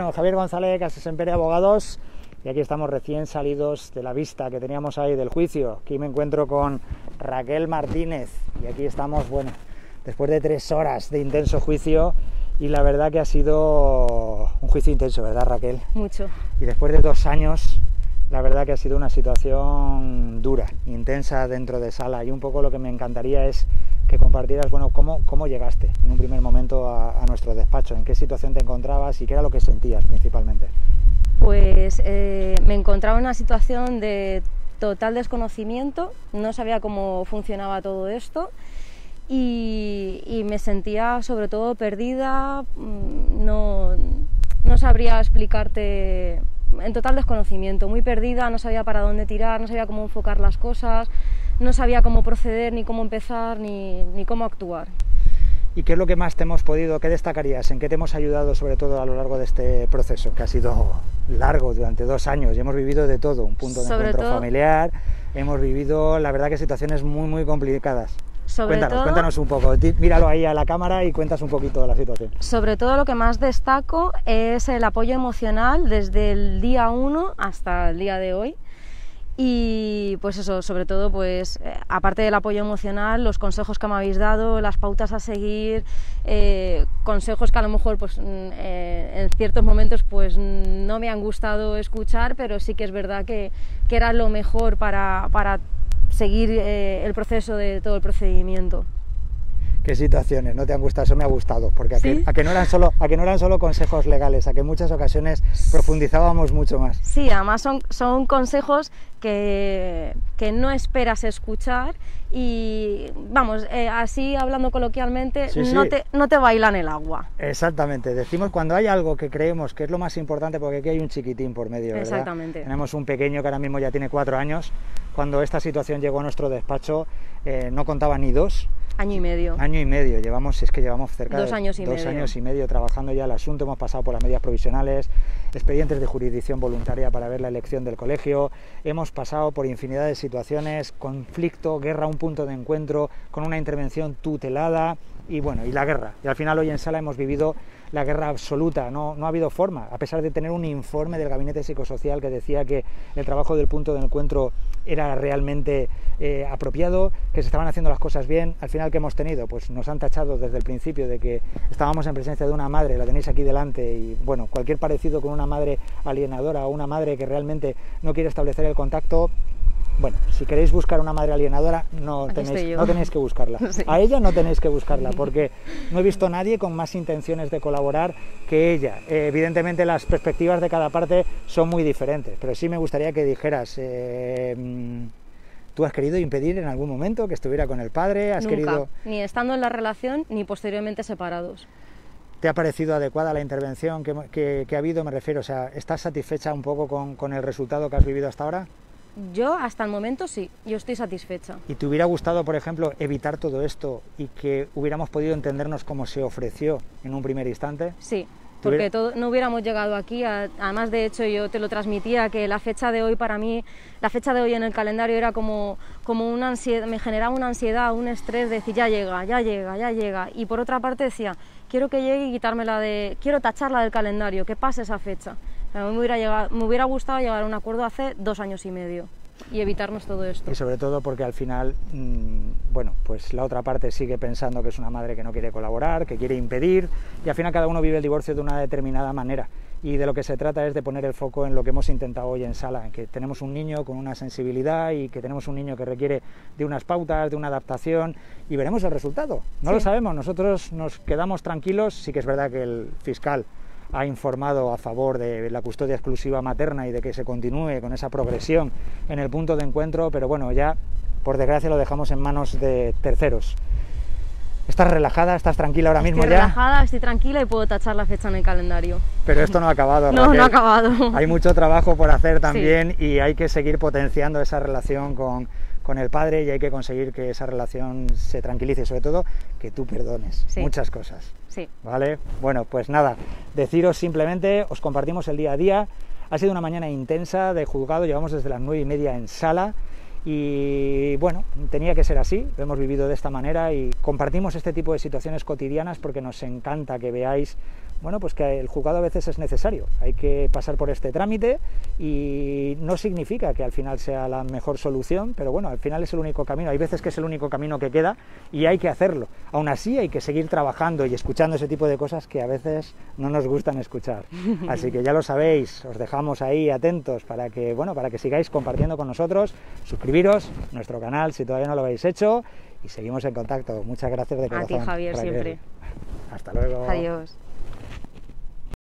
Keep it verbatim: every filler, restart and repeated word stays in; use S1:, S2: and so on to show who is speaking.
S1: Bueno, Javier González, Casas Empere Abogados, y aquí estamos recién salidos de la vista que teníamos ahí del juicio. Aquí me encuentro con Raquel Martínez y aquí estamos, bueno, después de tres horas de intenso juicio, y la verdad que ha sido un juicio intenso, ¿verdad, Raquel?
S2: Mucho.
S1: Y después de dos años, la verdad que ha sido una situación dura, intensa dentro de sala, y un poco lo que me encantaría es que compartieras, bueno, cómo, cómo llegaste en un primer momento a, a nuestro despacho, en qué situación te encontrabas y qué era lo que sentías principalmente.
S2: Pues eh, me encontraba en una situación de total desconocimiento, no sabía cómo funcionaba todo esto y, y me sentía sobre todo perdida, no, no sabría explicarte, en total desconocimiento, muy perdida, no sabía para dónde tirar, no sabía cómo enfocar las cosas, no sabía cómo proceder, ni cómo empezar, ni, ni cómo actuar.
S1: ¿Y qué es lo que más te hemos podido, qué destacarías, en qué te hemos ayudado sobre todo a lo largo de este proceso, que ha sido largo durante dos años y hemos vivido de todo, un punto de
S2: sobre
S1: encuentro
S2: todo,
S1: familiar, hemos vivido, la verdad, que situaciones muy muy complicadas?
S2: Sobre
S1: cuéntanos,
S2: todo,
S1: cuéntanos un poco, míralo ahí a la cámara y cuentas un poquito de la situación.
S2: Sobre todo lo que más destaco es el apoyo emocional desde el día uno hasta el día de hoy. Y pues eso, sobre todo, pues eh, aparte del apoyo emocional, los consejos que me habéis dado, las pautas a seguir, eh, consejos que a lo mejor pues eh, en ciertos momentos pues no me han gustado escuchar, pero sí que es verdad que, que era lo mejor para, para seguir eh, el proceso de todo el procedimiento.
S1: ¿Qué situaciones no te han gustado? Eso me ha gustado, porque a,
S2: ¿Sí?
S1: que, a, que no eran solo, a que no eran solo consejos legales, a que en muchas ocasiones profundizábamos mucho más.
S2: Sí, además son, son consejos que, que no esperas escuchar y, vamos, eh, así hablando coloquialmente,
S1: sí, sí.
S2: No, te, no te bailan el agua.
S1: Exactamente, decimos cuando hay algo que creemos que es lo más importante, porque aquí hay un chiquitín por medio, ¿verdad?
S2: Exactamente.
S1: Tenemos un pequeño que ahora mismo ya tiene cuatro años, cuando esta situación llegó a nuestro despacho eh, no contaba ni dos.
S2: Año y medio.
S1: Año y medio, llevamos, es que llevamos cerca
S2: dos
S1: de
S2: años y
S1: dos
S2: medio.
S1: años y medio trabajando ya el asunto, hemos pasado por las medidas provisionales, expedientes de jurisdicción voluntaria para ver la elección del colegio, hemos pasado por infinidad de situaciones, conflicto, guerra, un punto de encuentro, con una intervención tutelada y bueno, y la guerra. Y al final hoy en sala hemos vivido la guerra absoluta, no, no ha habido forma, a pesar de tener un informe del Gabinete Psicosocial que decía que el trabajo del punto de encuentro era realmente eh, apropiado, que se estaban haciendo las cosas bien. Al final, ¿qué hemos tenido? Pues nos han tachado desde el principio de que estábamos en presencia de una madre, la tenéis aquí delante, y bueno, cualquier parecido con una madre alienadora o una madre que realmente no quiere establecer el contacto. Bueno, si queréis buscar una madre alienadora, no tenéis, no tenéis que buscarla. Sí. A ella no tenéis que buscarla, porque no he visto a nadie con más intenciones de colaborar que ella. Eh, evidentemente las perspectivas de cada parte son muy diferentes, pero sí me gustaría que dijeras, eh, ¿tú has querido impedir en algún momento que estuviera con el padre? ¿Has
S2: Nunca,
S1: querido...
S2: ni estando en la relación, ni posteriormente separados.
S1: ¿Te ha parecido adecuada la intervención que, que, que ha habido? Me refiero, o sea, ¿estás satisfecha un poco con, con el resultado que has vivido hasta ahora?
S2: Yo, hasta el momento, sí, yo estoy satisfecha.
S1: ¿Y te hubiera gustado, por ejemplo, evitar todo esto y que hubiéramos podido entendernos como se ofreció en un primer instante?
S2: Sí, porque todo, no hubiéramos llegado aquí, a, además de hecho yo te lo transmitía, que la fecha de hoy para mí, la fecha de hoy en el calendario era como, como una ansiedad, me generaba una ansiedad, un estrés de decir ya llega, ya llega, ya llega, y por otra parte decía, quiero que llegue y quitármela de, quiero tacharla del calendario, que pase esa fecha. A mí me hubiera, llegado, me hubiera gustado llegar a un acuerdo hace dos años y medio y evitarnos todo esto.
S1: Y sobre todo porque al final, mmm, bueno, pues la otra parte sigue pensando que es una madre que no quiere colaborar, que quiere impedir, y al final cada uno vive el divorcio de una determinada manera. Y de lo que se trata es de poner el foco en lo que hemos intentado hoy en sala, en que tenemos un niño con una sensibilidad y que tenemos un niño que requiere de unas pautas, de una adaptación, y veremos el resultado. No sí. Lo sabemos, nosotros nos quedamos tranquilos. Sí que es verdad que el fiscal ha informado a favor de la custodia exclusiva materna y de que se continúe con esa progresión en el punto de encuentro, pero bueno, ya por desgracia lo dejamos en manos de terceros. ¿Estás relajada? ¿Estás tranquila ahora mismo ya?
S2: Estoy relajada, estoy tranquila y puedo tachar la fecha en el calendario.
S1: Pero esto no ha acabado,
S2: No,
S1: Raquel.
S2: no ha acabado.
S1: Hay mucho trabajo por hacer también,
S2: sí.
S1: Y hay que seguir potenciando esa relación con, con el padre, y hay que conseguir que esa relación se tranquilice, sobre todo que tú perdones
S2: sí.
S1: muchas cosas.
S2: Sí.
S1: ¿Vale? Bueno, pues nada, deciros simplemente, os compartimos el día a día. Ha sido una mañana intensa de juzgado, llevamos desde las nueve y media en sala. Y bueno, tenía que ser así, lo hemos vivido de esta manera y compartimos este tipo de situaciones cotidianas porque nos encanta que veáis bueno, pues que el juzgado a veces es necesario, hay que pasar por este trámite y no significa que al final sea la mejor solución, pero bueno, al final es el único camino, hay veces que es el único camino que queda y hay que hacerlo. Aún así hay que seguir trabajando y escuchando ese tipo de cosas que a veces no nos gustan escuchar. Así que ya lo sabéis, os dejamos ahí atentos para que, bueno, para que sigáis compartiendo con nosotros, suscribiros a nuestro canal si todavía no lo habéis hecho y seguimos en contacto. Muchas gracias de corazón.
S2: A ti, Javier,
S1: Raquel.
S2: siempre.
S1: Hasta luego.
S2: Adiós.